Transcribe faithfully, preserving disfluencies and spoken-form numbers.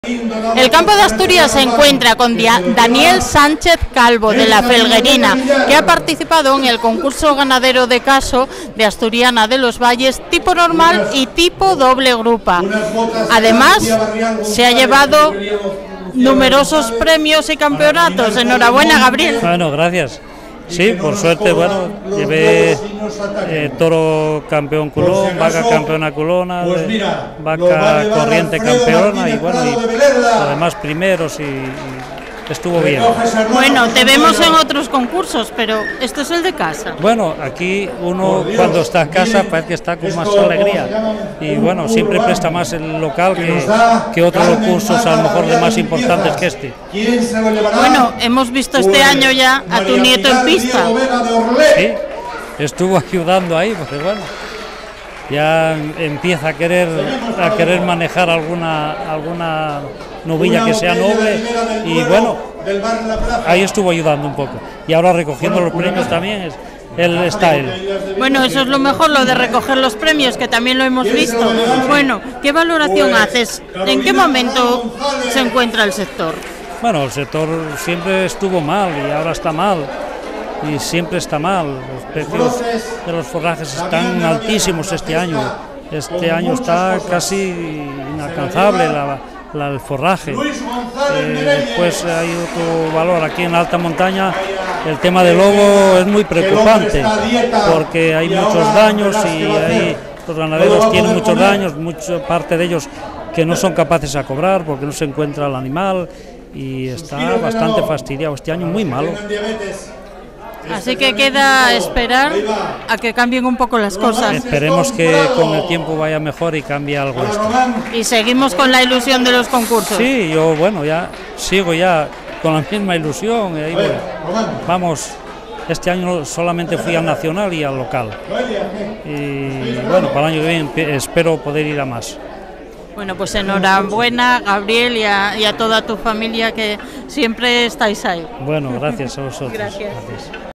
El campo de Asturias se encuentra con Daniel Sánchez Calvo de la Felguerina, que ha participado en el concurso ganadero de caso de Asturiana de los Valles tipo normal y tipo doble grupa. Además, se ha llevado numerosos premios y campeonatos. Enhorabuena, Gabriel. Bueno, gracias. Sí, por suerte, bueno, llevé eh, toro campeón culón, vaca campeona culona, de, vaca corriente campeona y bueno, y además primeros y, y estuvo bien. Bueno, te vemos en otros concursos, pero este es el de casa. Bueno, aquí uno cuando está en casa parece que está con más alegría y bueno, siempre presta más el local que, que otros concursos a lo mejor de más importantes que este. Bueno, hemos visto este año ya a tu nieto en pista. Sí, estuvo ayudando ahí, porque bueno, ya empieza a querer a querer manejar alguna alguna novilla que sea noble y bueno, ahí estuvo ayudando un poco. Y ahora recogiendo los premios también es, él está él. Bueno, eso es lo mejor, lo de recoger los premios, que también lo hemos visto. Bueno, ¿qué valoración haces? ¿En qué momento se encuentra el sector? Bueno, el sector siempre estuvo mal y ahora está mal. Y siempre está mal, los precios de los forrajes están altísimos este año, este año está casi inalcanzable la, la, el forraje. Eh, después hay otro valor, aquí en la alta montaña el tema del lobo es muy preocupante, porque hay muchos daños y hay, los ganaderos tienen muchos daños, mucha parte de ellos que no son capaces a cobrar porque no se encuentra el animal y está bastante fastidiado, este año muy malo. Así que queda esperar a que cambien un poco las cosas. Esperemos que con el tiempo vaya mejor y cambie algo esto. Y seguimos con la ilusión de los concursos. Sí, yo bueno, ya sigo ya con la misma ilusión. Y ahí, bueno, vamos, este año solamente fui al nacional y al local. Y bueno, para el año que viene espero poder ir a más. Bueno, pues enhorabuena, Gabriel, y a, y a toda tu familia, que siempre estáis ahí. Bueno, gracias a vosotros. Gracias. Gracias.